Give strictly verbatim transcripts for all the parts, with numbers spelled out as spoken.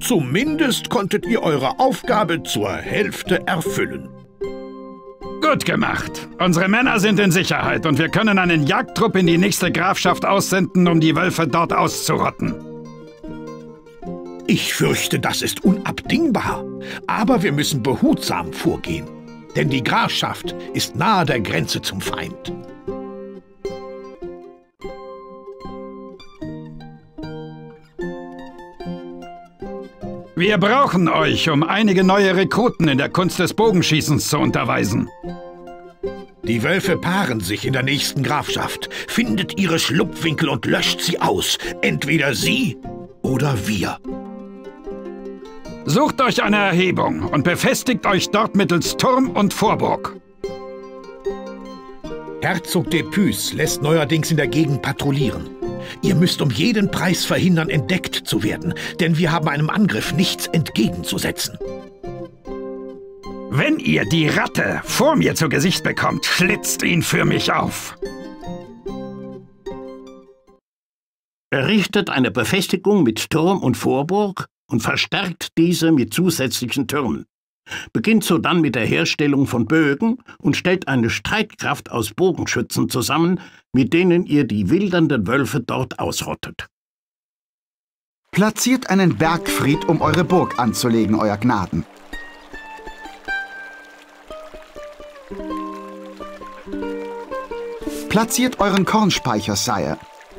Zumindest konntet ihr eure Aufgabe zur Hälfte erfüllen. Gut gemacht. Unsere Männer sind in Sicherheit und wir können einen Jagdtrupp in die nächste Grafschaft aussenden, um die Wölfe dort auszurotten. Ich fürchte, das ist unabdingbar. Aber wir müssen behutsam vorgehen. Denn die Grafschaft ist nahe der Grenze zum Feind. Wir brauchen euch, um einige neue Rekruten in der Kunst des Bogenschießens zu unterweisen. Die Wölfe paaren sich in der nächsten Grafschaft. Findet ihre Schlupfwinkel und löscht sie aus. Entweder sie oder wir. Sucht euch eine Erhebung und befestigt euch dort mittels Turm und Vorburg. Herzog Depuys lässt neuerdings in der Gegend patrouillieren. Ihr müsst um jeden Preis verhindern, entdeckt zu werden, denn wir haben einem Angriff nichts entgegenzusetzen. Wenn ihr die Ratte vor mir zu Gesicht bekommt, schlitzt ihn für mich auf. Errichtet eine Befestigung mit Turm und Vorburg und verstärkt diese mit zusätzlichen Türmen. Beginnt sodann mit der Herstellung von Bögen und stellt eine Streitkraft aus Bogenschützen zusammen, mit denen ihr die wildernden Wölfe dort ausrottet. Platziert einen Bergfried, um eure Burg anzulegen, Euer Gnaden. Platziert euren Kornspeicher, Sire.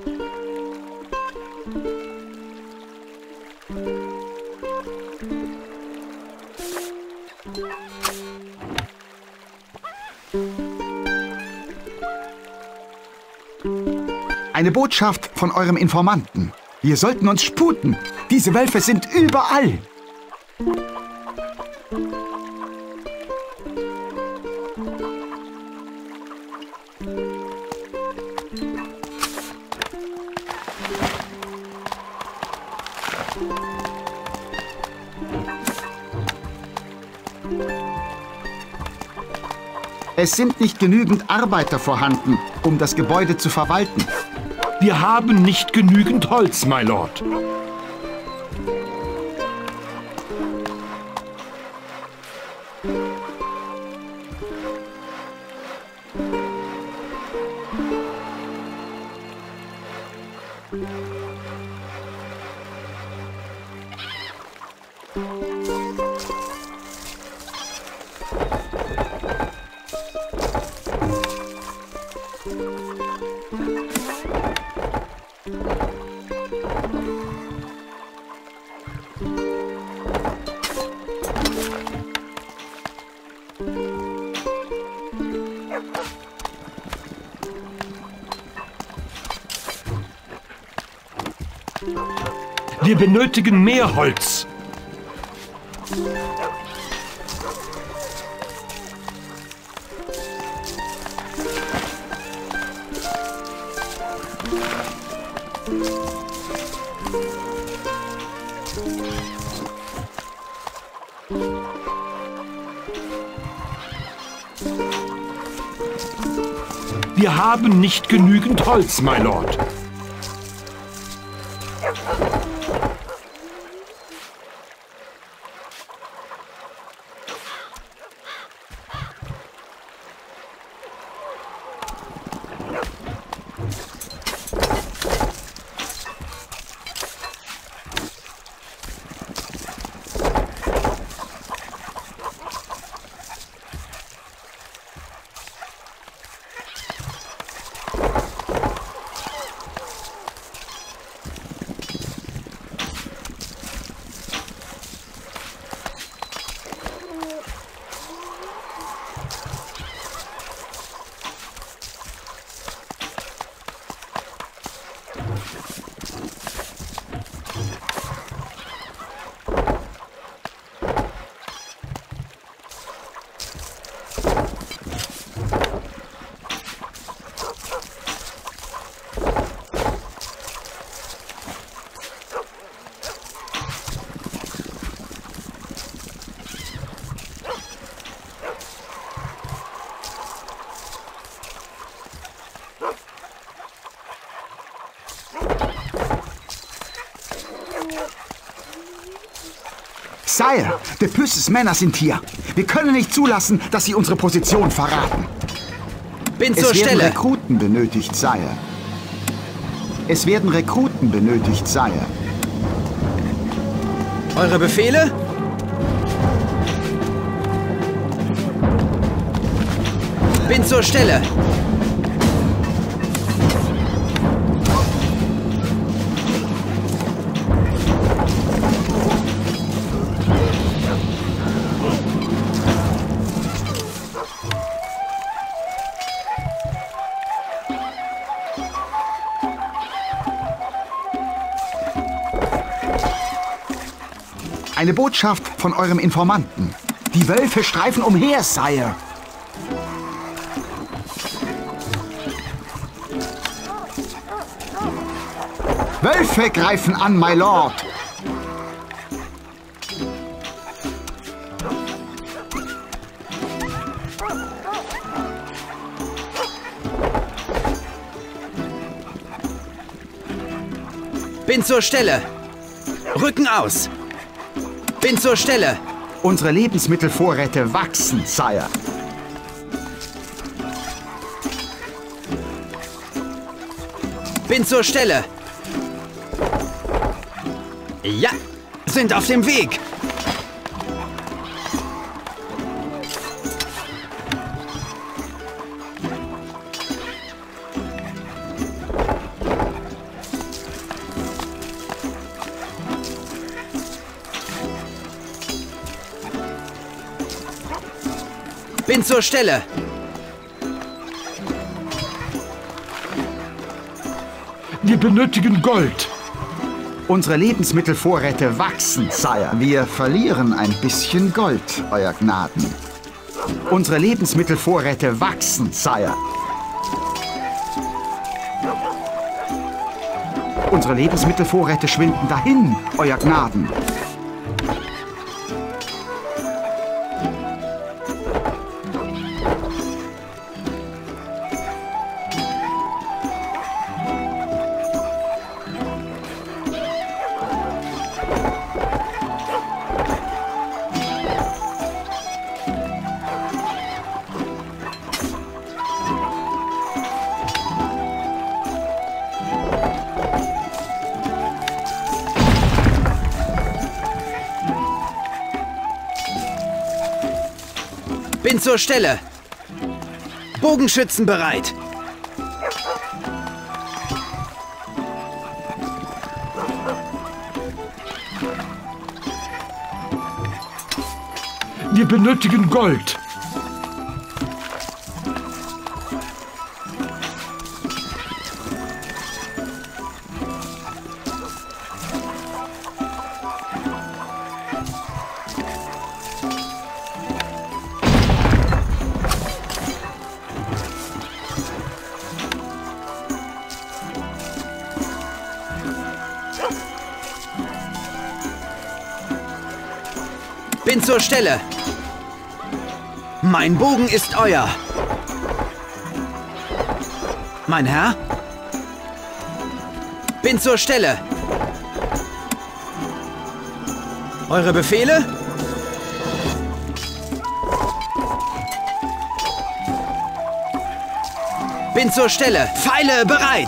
Eine Botschaft von eurem Informanten. Wir sollten uns sputen. Diese Wölfe sind überall. Es sind nicht genügend Arbeiter vorhanden, um das Gebäude zu verwalten. Wir haben nicht genügend Holz, my Lord. Wir benötigen mehr Holz. Wir haben nicht genügend Holz, my Lord. Sire, de Püsses Männer sind hier. Wir können nicht zulassen, dass sie unsere Position verraten. Bin zur Es werden Stelle. Rekruten benötigt, Sire. Es werden Rekruten benötigt, Sire. Eure Befehle? Bin zur Stelle. Eine Botschaft von eurem Informanten. Die Wölfe streifen umher, Sire. Wölfe greifen an, my Lord. Bin zur Stelle. Rücken aus. Bin zur Stelle. Unsere Lebensmittelvorräte wachsen, Sire. Bin zur Stelle. Ja, sind auf dem Weg. Bin zur Stelle. Wir benötigen Gold. Unsere Lebensmittelvorräte wachsen, Sire. Wir verlieren ein bisschen Gold, Euer Gnaden. Unsere Lebensmittelvorräte wachsen, Sire. Unsere Lebensmittelvorräte schwinden dahin, Euer Gnaden. Bin zur Stelle. Bogenschützen bereit. Wir benötigen Gold. Bin zur Stelle. Mein Bogen ist euer. Mein Herr? Bin zur Stelle. Eure Befehle? Bin zur Stelle. Pfeile bereit.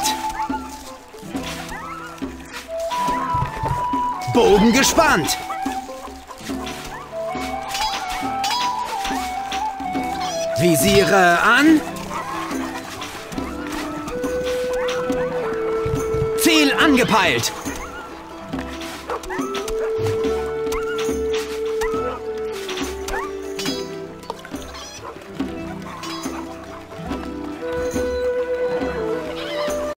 Bogen gespannt. Visiere an. Ziel angepeilt.